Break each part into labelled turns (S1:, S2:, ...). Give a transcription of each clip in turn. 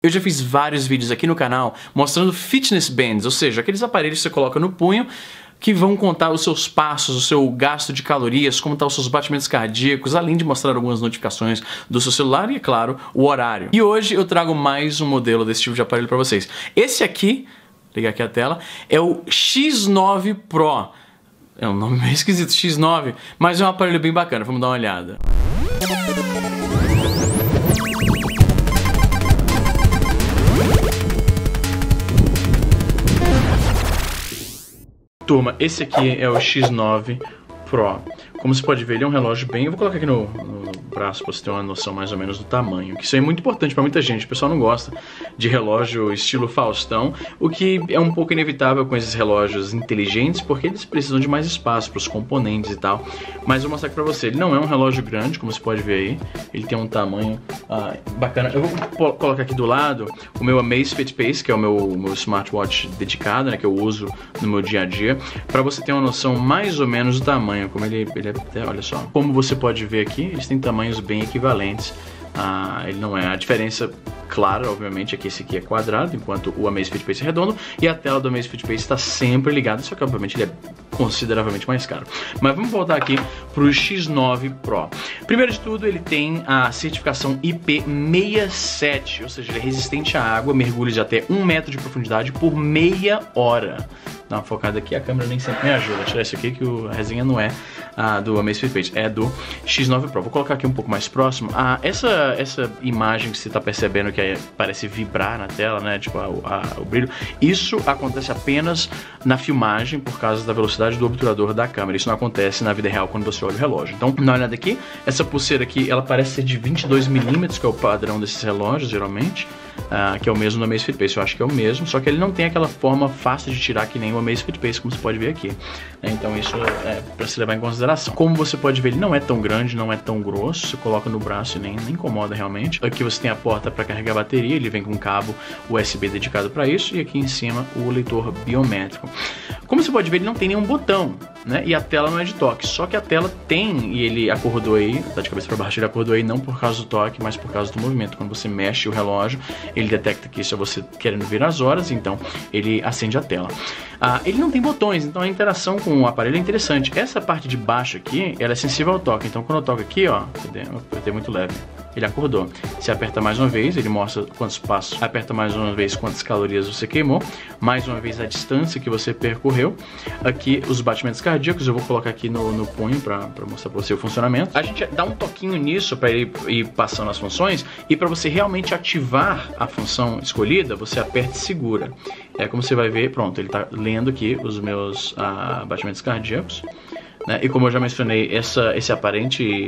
S1: Eu já fiz vários vídeos aqui no canal mostrando fitness bands, ou seja, aqueles aparelhos que você coloca no punho que vão contar os seus passos, o seu gasto de calorias, como estão os seus batimentos cardíacos, além de mostrar algumas notificações do seu celular e, é claro, o horário. E hoje eu trago mais um modelo desse tipo de aparelho para vocês. Esse aqui, vou ligar aqui a tela, é o X9 Pro. É um nome meio esquisito, X9, mas é um aparelho bem bacana, vamos dar uma olhada. Turma, esse aqui é o X9 Pro. Como você pode ver, ele é um relógio bem... Eu vou colocar aqui no braço para você ter uma noção mais ou menos do tamanho. Que isso aí é muito importante para muita gente. O pessoal não gosta de relógio estilo Faustão, o que é um pouco inevitável com esses relógios inteligentes, porque eles precisam de mais espaço para os componentes e tal. Mas eu vou mostrar aqui para você. Ele não é um relógio grande, como você pode ver aí. Ele tem um tamanho bacana. Eu vou colocar aqui do lado o meu Amazfit Pace, que é o meu smartwatch dedicado, né, que eu uso no meu dia a dia, para você ter uma noção mais ou menos do tamanho, como ele é, olha só. Como você pode ver aqui, eles têm tamanhos bem equivalentes. Ele não é a diferença clara, obviamente, é que esse aqui é quadrado, enquanto o Amazfit Pace é redondo, e a tela do Amazfit Pace está sempre ligada, só que obviamente ele é consideravelmente mais caro. Mas vamos voltar aqui para o X9 Pro. Primeiro de tudo, ele tem a certificação IP67, ou seja, ele é resistente à água, mergulhos de até 1 metro de profundidade por meia hora. Dá uma focada aqui, a câmera nem sempre me ajuda. Vou tirar isso aqui que a resenha não é do Amazfit Pace, é do X9 Pro. Vou colocar aqui um pouco mais próximo. Essa imagem que você está percebendo que parece vibrar na tela, né? Tipo o brilho. Isso acontece apenas na filmagem por causa da velocidade do obturador da câmera. Isso não acontece na vida real quando você olha o relógio. Então, dá uma olhada aqui. Essa pulseira aqui, ela parece ser de 22 milímetros, que é o padrão desses relógios, geralmente. Que é o mesmo do Amazfit Pace, eu acho que é o mesmo, só que ele não tem aquela forma fácil de tirar que nem o Amazfit Pace, como você pode ver aqui. Então isso é para se levar em consideração. Como você pode ver, ele não é tão grande, não é tão grosso, você coloca no braço e nem incomoda realmente. Aqui você tem a porta para carregar a bateria, ele vem com um cabo USB dedicado para isso, e aqui em cima o leitor biométrico. Como você pode ver, ele não tem nenhum botão, né? E a tela não é de toque, só que a tela tem, e ele acordou aí, tá de cabeça para baixo, ele acordou aí não por causa do toque, mas por causa do movimento. Quando você mexe o relógio, ele detecta que isso é você querendo ver as horas, então ele acende a tela. Ele não tem botões, então a interação com o aparelho é interessante. Essa parte de baixo aqui, ela é sensível ao toque, então quando eu toco aqui, ó, eu apertei muito leve, ele acordou. Se aperta mais uma vez, ele mostra quantos passos, aperta mais uma vez quantas calorias você queimou, mais uma vez a distância que você percorreu. Aqui os batimentos cardíacos, eu vou colocar aqui no punho para mostrar para você o funcionamento. A gente dá um toquinho nisso para ele ir passando as funções, e para você realmente ativar a função escolhida, você aperta e segura. Como você vai ver, pronto, ele está lendo aqui os meus batimentos cardíacos, né? E como eu já mencionei, esse aparente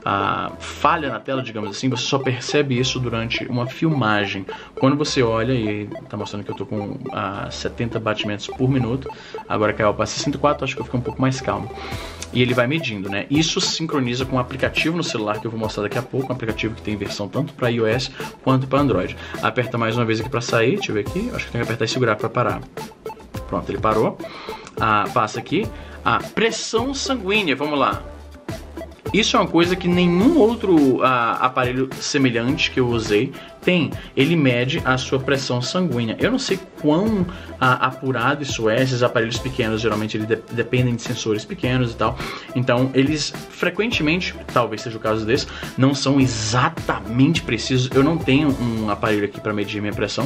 S1: falha na tela, digamos assim, você só percebe isso durante uma filmagem. Quando você olha e tá mostrando que eu tô com 70 batimentos por minuto, agora caiu para 64, acho que eu fico um pouco mais calmo. E ele vai medindo, né? Isso sincroniza com um aplicativo no celular que eu vou mostrar daqui a pouco, um aplicativo que tem versão tanto para iOS quanto para Android. Aperta mais uma vez aqui para sair, deixa eu ver aqui, acho que tem que apertar e segurar para parar. Pronto, ele parou. Passa aqui a pressão sanguínea, vamos lá. Isso é uma coisa que nenhum outro aparelho semelhante que eu usei tem. Ele mede a sua pressão sanguínea. Eu não sei quão apurado isso é. Esses aparelhos pequenos, geralmente, eles dependem de sensores pequenos e tal. Então, eles frequentemente, talvez seja o caso desse, não são exatamente precisos. Eu não tenho um aparelho aqui para medir minha pressão,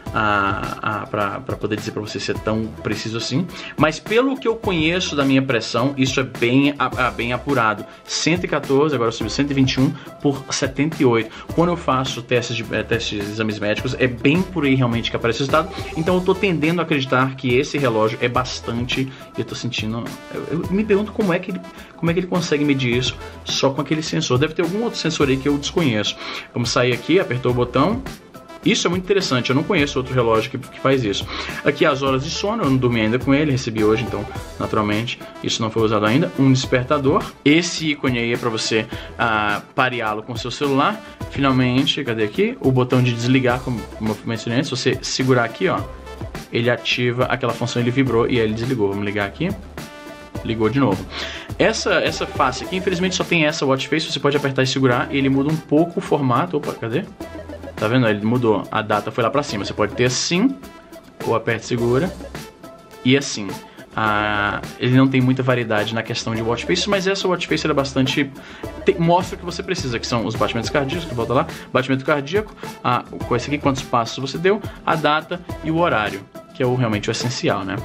S1: para poder dizer para você se é tão preciso assim. Mas pelo que eu conheço da minha pressão, isso é bem apurado. 114, agora subiu 121 por 78. Quando eu faço testes exames médicos, é bem por aí realmente que aparece o resultado. Então eu tô tendendo a acreditar que esse relógio é bastante... Eu tô sentindo... Eu me pergunto como é que ele consegue medir isso só com aquele sensor. Deve ter algum outro sensor aí que eu desconheço. Vamos sair aqui, apertou o botão. Isso é muito interessante, eu não conheço outro relógio que faz isso. Aqui as horas de sono, eu não dormi ainda com ele, recebi hoje, então naturalmente isso não foi usado ainda. Um despertador, esse ícone aí é para você pareá-lo com o seu celular. Finalmente, cadê aqui? O botão de desligar, como eu mencionei antes, se você segurar aqui, ó, ele ativa aquela função, ele vibrou e aí ele desligou. Vamos ligar aqui. Ligou de novo. Essa face aqui, infelizmente só tem essa watch face, você pode apertar e segurar, ele muda um pouco o formato. Opa, cadê? Tá vendo? Ele mudou. A data foi lá pra cima. Você pode ter assim, ou aperte e segura, e assim. Ele não tem muita variedade na questão de watch face, mas essa watch face é bastante... mostra o que você precisa, que são os batimentos cardíacos, que volta lá, batimento cardíaco, com esse aqui, quantos passos você deu, a data e o horário, que é realmente o essencial, né?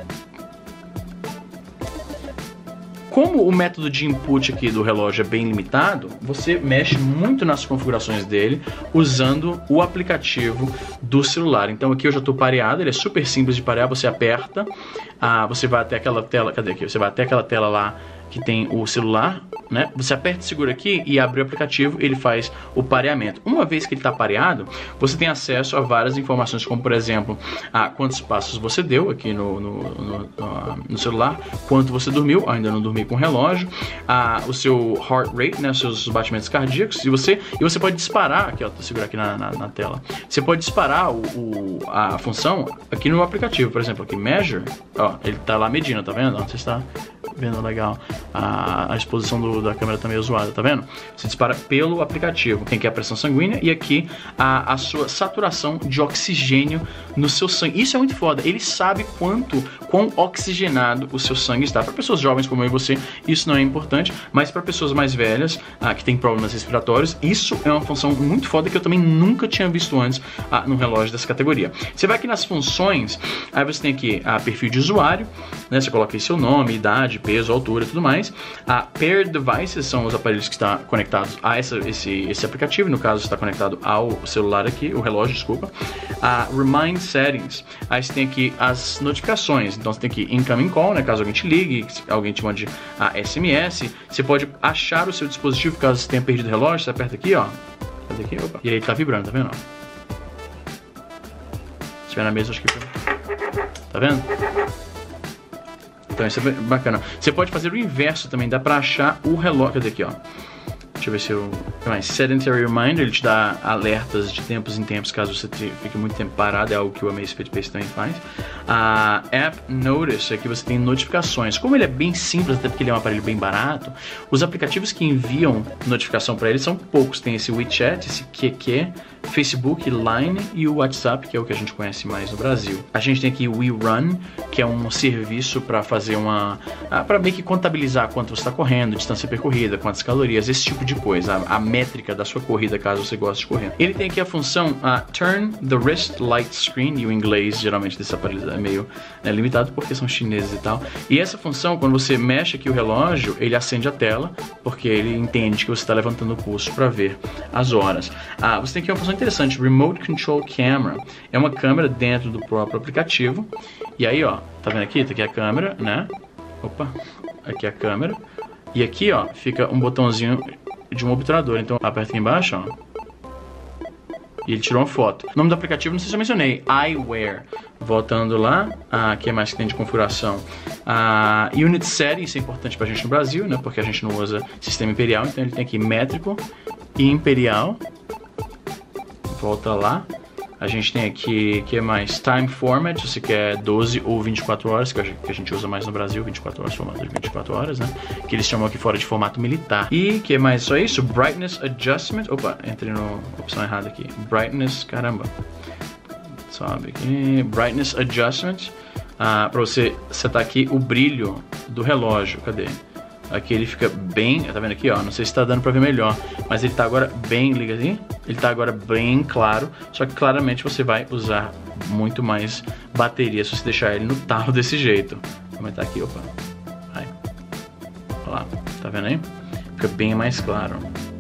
S1: Como o método de input aqui do relógio é bem limitado, você mexe muito nas configurações dele usando o aplicativo do celular. Então aqui eu já estou pareado, ele é super simples de parear, você aperta, você vai até aquela tela, cadê aqui? Você vai até aquela tela lá que tem o celular, né? Você aperta e segura aqui e abre o aplicativo, ele faz o pareamento. Uma vez que ele está pareado, você tem acesso a várias informações, como por exemplo, quantos passos você deu aqui no celular, quanto você dormiu, ainda não dormi com o relógio, o seu heart rate, né? Os seus batimentos cardíacos, e você pode disparar, aqui ó, vou segurar aqui na tela, você pode disparar a função aqui no aplicativo, por exemplo, aqui measure, ó, ele está lá medindo, tá vendo? Você está vendo legal, a exposição da câmera tá meio zoada, tá vendo? Você dispara pelo aplicativo, tem aqui a pressão sanguínea e aqui a sua saturação de oxigênio no seu sangue. Isso é muito foda, ele sabe quão oxigenado o seu sangue está. Para pessoas jovens como eu e você, isso não é importante, mas para pessoas mais velhas, que tem problemas respiratórios, isso é uma função muito foda que eu também nunca tinha visto antes no relógio dessa categoria. Você vai aqui nas funções, aí você tem aqui perfil de usuário, né? Você coloca aí seu nome, idade, peso, altura e tudo mais. Paired devices são os aparelhos que estão conectados a esse aplicativo, no caso está conectado ao celular aqui, o relógio, desculpa. Remind settings, aí você tem aqui as notificações, então você tem aqui incoming call, né, caso alguém te ligue, alguém te mande SMS, você pode achar o seu dispositivo caso você tenha perdido o relógio, você aperta aqui, ó, cadê aqui? Opa. E aí ele tá vibrando, tá vendo? Se tiver na mesa, acho que... Tá vendo? Então isso é bacana. Você pode fazer o inverso também, dá pra achar o relógio. Cadê aqui, ó? Deixa eu ver se eu... Sedentary Reminder, ele te dá alertas de tempos em tempos, caso você fique muito tempo parado, é algo que o Amazfit Pace também faz. App Notice, aqui você tem notificações. Como ele é bem simples, até porque ele é um aparelho bem barato, os aplicativos que enviam notificação para ele são poucos. Tem esse WeChat, esse QQ, Facebook, Line e o WhatsApp, que é o que a gente conhece mais no Brasil. A gente tem aqui o WeRun, que é um serviço para fazer para meio que contabilizar quanto você está correndo, distância percorrida, quantas calorias, esse tipo de coisa, a métrica da sua corrida, caso você goste de correr. Ele tem aqui a função Turn the Wrist Light Screen, e o inglês geralmente desse aparelho é meio limitado porque são chineses e tal. E essa função, quando você mexe aqui o relógio, ele acende a tela, porque ele entende que você está levantando o pulso para ver as horas. Você tem aqui uma função interessante, Remote Control Camera, é uma câmera dentro do próprio aplicativo, e aí ó, tá vendo aqui? Tá aqui a câmera, né? Opa, aqui a câmera, e aqui ó, fica um botãozinho de um obturador, então aperta aqui embaixo, ó, e ele tirou uma foto. O nome do aplicativo, não sei se eu mencionei, iWear. Voltando lá, aqui é mais que tem de configuração. Unit Setting, isso é importante pra gente no Brasil, né? Porque a gente não usa sistema imperial, então ele tem aqui métrico e imperial. Volta lá. A gente tem aqui, que é mais Time Format, se você quer 12 ou 24 horas, que a gente usa mais no Brasil, 24 horas, formato de 24 horas, né? Que eles chamam aqui fora de formato militar. E que é mais só isso? Brightness Adjustment. Opa, entrei na opção errada aqui. Brightness, caramba. Sobe aqui. Brightness Adjustment. Pra você setar aqui o brilho do relógio. Cadê? Aqui ele fica bem, tá vendo aqui, ó, não sei se tá dando pra ver melhor, mas ele tá agora bem, liga assim, ele tá agora bem claro, só que claramente você vai usar muito mais bateria se você deixar ele no talo desse jeito. Vou aumentar aqui, opa, aí, olha lá, tá vendo aí? Fica bem mais claro.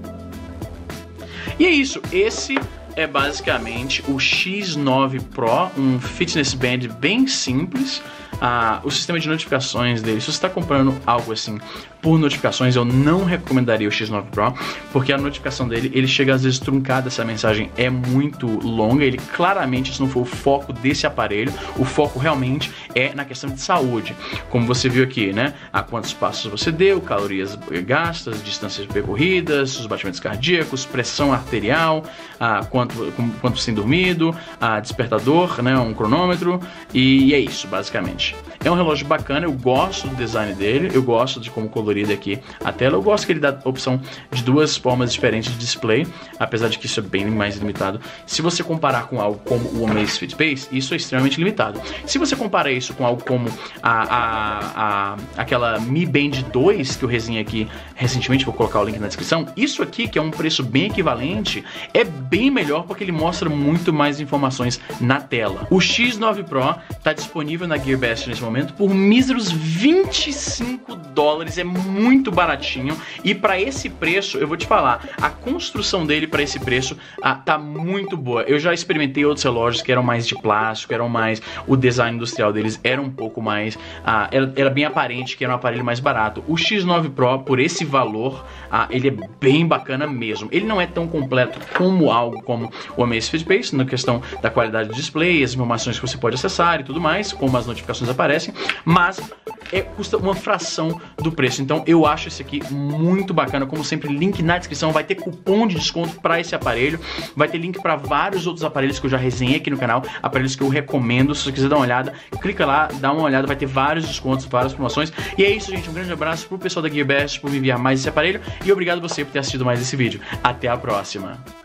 S1: E é isso, esse é basicamente o X9 Pro, um fitness band bem simples. O sistema de notificações dele, se você está comprando algo assim por notificações, eu não recomendaria o X9 Pro, porque a notificação dele, ele chega às vezes truncada, essa mensagem é muito longa, ele claramente, isso não foi o foco desse aparelho, o foco realmente é na questão de saúde, como você viu aqui, né, quantos passos você deu, calorias gastas, distâncias percorridas, os batimentos cardíacos, pressão arterial, quanto você tem dormido, despertador, né, um cronômetro, e é isso, basicamente. É um relógio bacana, eu gosto do design dele, eu gosto de como colorida aqui a tela, eu gosto que ele dá a opção de duas formas diferentes de display, apesar de que isso é bem mais limitado. Se você comparar com algo como o Amazfit Pace, isso é extremamente limitado. Se você comparar isso com algo como aquela Mi Band 2 que eu resenhei aqui recentemente, vou colocar o link na descrição, isso aqui, que é um preço bem equivalente, é bem melhor porque ele mostra muito mais informações na tela. O X9 Pro está disponível na GearBest nesse momento por míseros $25, é muito baratinho, e para esse preço, eu vou te falar, a construção dele para esse preço tá muito boa. Eu já experimentei outros relógios que eram mais de plástico, o design industrial deles era um pouco mais, era bem aparente que era um aparelho mais barato. O X9 Pro, por esse valor, ele é bem bacana mesmo. Ele não é tão completo como algo como o Amazfit Pace, na questão da qualidade do display, as informações que você pode acessar e tudo mais, como as notificações aparecem, mas custa uma fração do preço. Então eu acho esse aqui muito bacana. Como sempre, link na descrição, vai ter cupom de desconto para esse aparelho, vai ter link para vários outros aparelhos que eu já resenhei aqui no canal, aparelhos que eu recomendo. Se você quiser dar uma olhada, clica lá, dá uma olhada, vai ter vários descontos, várias promoções. E é isso, gente, um grande abraço pro pessoal da GearBest por me enviar mais esse aparelho, e obrigado você por ter assistido mais esse vídeo. Até a próxima!